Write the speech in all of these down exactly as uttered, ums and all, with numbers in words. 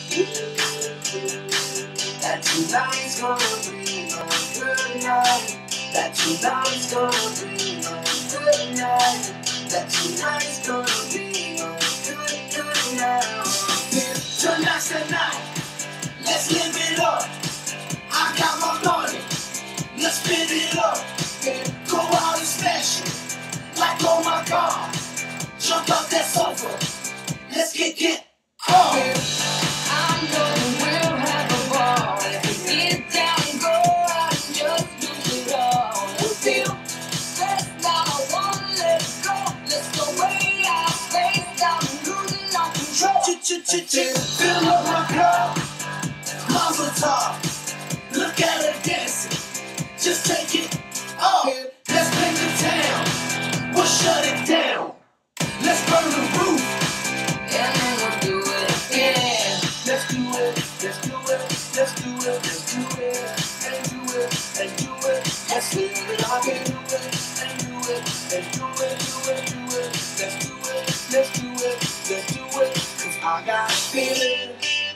That tonight's gonna be a good night. That tonight's gonna be a good night. That tonight's gonna be a good, good night. Tonight's the night. Let's live it up. I got my money. Let's spend it up. Go out and smash it. Like, oh my God. Jump out that sofa. Let's get, get on. I know we'll have a ball. If we get down and go out and just lose it all. We feel stressed now, I wanna let it go. Let's go way out, space out, and losing our control. Ch-ch-ch-ch, fill up my cup. Mazel tov. Look at her dancing. Just take it off. Let's paint the town. We'll shut it down. Let's burn the roof. And then we'll do it again. Let's do it, let's do it, let's do it, let's do it, and do it, and do it. Let's live it up and do it, and do it, and do it, do it, do it. Let's do it, let's do it, let's do it. Cause I got a feeling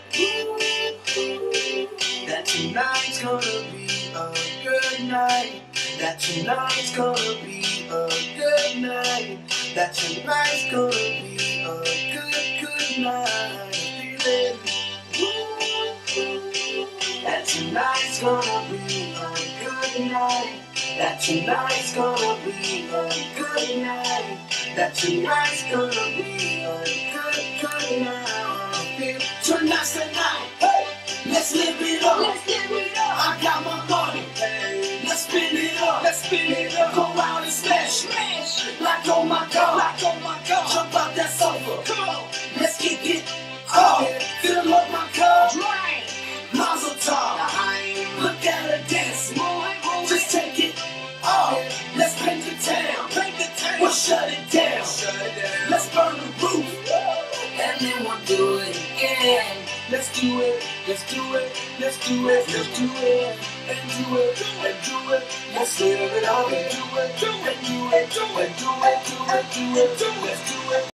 that tonight's gonna be a good night. That tonight's gonna be a good night. That tonight's gonna be a good, good night. Feeling that tonight's gonna be a good night. That tonight's gonna be a good night. That tonight's gonna be a good, good night. Tonight's the night. Hey, let's live it up. Let's give it up. I got my money. Hey, let's spin it up. Let's spin it up. Go out and smash it. Smash it. Like oh my God. Like oh my God. Jump out that sofa. Come on. Let's kick it off. Fill up my cup. Drink. Mazel tov. Look at her dancing. Just take it off. Let's paint the town. Break the tape. We'll shut it down. Shut it down. Let's burn the roof. And then we'll do it again. Let's do it, let's do it, let's do it, let's do it, and do it, and do it. Let's live it up and do it, and do it, and do it, do it, do it, do it, let's do it.